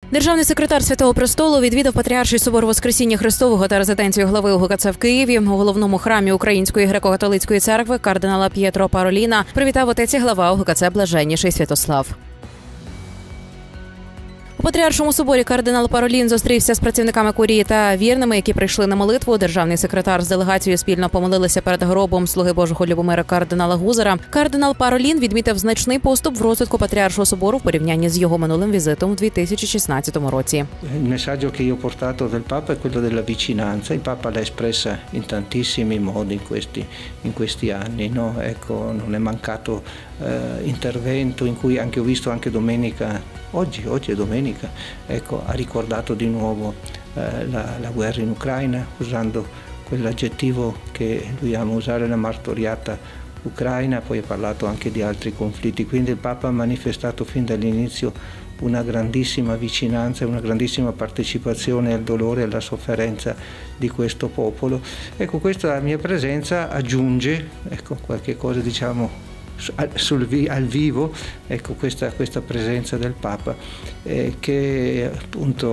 Державний секретар Святого Престолу відвідав Патріарший собор Воскресіння Христового та резиденцію глави УГКЦ в Києві. У головному храмі Української греко-католицької церкви кардинала П'єтро Пароліна привітав отець і глава УГКЦ Блаженніший Святослав. У Патріаршому соборі кардинал Паролін зустрівся з працівниками курії та вірними, які прийшли на молитву. Державний секретар з делегацією спільно помолилися перед гробом слуги Божого Любомира кардинала Гузара. Кардинал Паролін відмітив значний поступ в розвитку Патріаршого собору в порівнянні з його минулим візитом у 2016 році. Il messaggio che io ho portato del Papa è quello della vicinanza. Il Papa l'ha espressa in tantissimi modi in questi anni, no? Ecco, non è mancato intervento in cui anche ho visto anche domenica, oggi è domenica, ecco, ha ricordato di nuovo la guerra in Ucraina usando quell'aggettivo che lui ama usare, la martoriata Ucraina, poi ha parlato anche di altri conflitti, quindi il Papa ha manifestato fin dall'inizio una grandissima vicinanza e una grandissima partecipazione al dolore e alla sofferenza di questo popolo. Ecco, questa mia presenza aggiunge, ecco, qualche cosa diciamo al vivo, ecco, questa presenza del Papa che appunto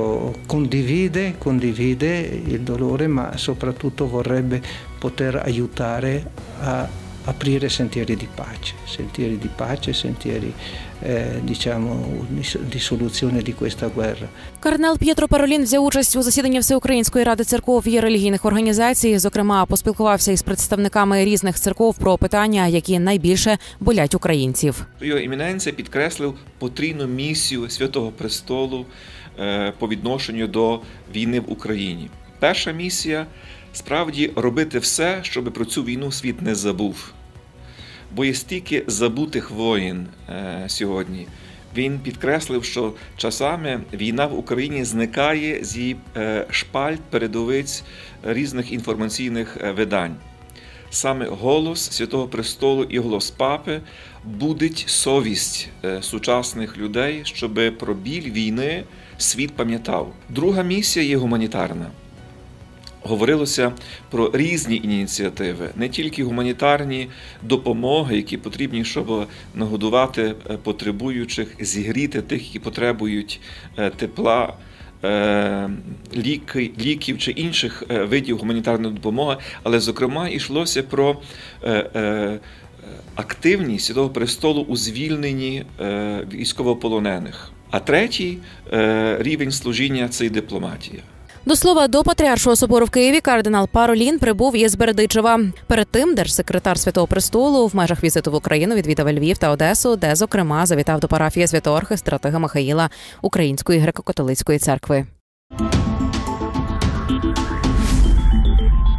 condivide il dolore, ma soprattutto vorrebbe poter aiutare a aprire sentieri di pace, sentieri diciamo di soluzione di questa guerra. Кардинал П'єтро Паролін взяв участь у засіданні Всеукраїнської ради церков і релігійних організацій. Зокрема, поспілкувався із представниками різних церков про питання, які найбільше болять українців. Його еміненція підкреслив потрійну місію Святого Престолу по відношенню до війни в Україні. Перша місія – справді робити все, щоб про цю війну світ не забув. Бо є стільки забутих воїн сьогодні. Він підкреслив, що часами війна в Україні зникає зі шпальт, передовиць різних інформаційних видань. Саме голос Святого Престолу і голос Папи будить совість сучасних людей, щоб про біль війни світ пам'ятав. Друга місія є гуманітарна. Говорилося про різні ініціативи, не тільки гуманітарні допомоги, які потрібні, щоб нагодувати потребуючих, зігріти тих, які потребують тепла, ліків чи інших видів гуманітарної допомоги, але, зокрема, йшлося про активність Святого Престолу у звільненні військовополонених. А третій рівень служіння – це і дипломатія. До слова, до Патріаршого собору в Києві кардинал Паролін прибув із Бердичева. Перед тим держсекретар Святого Престолу в межах візиту в Україну відвідав Львів та Одесу, де, зокрема, завітав до парафії святого архистратига Михаїла Української греко-католицької церкви.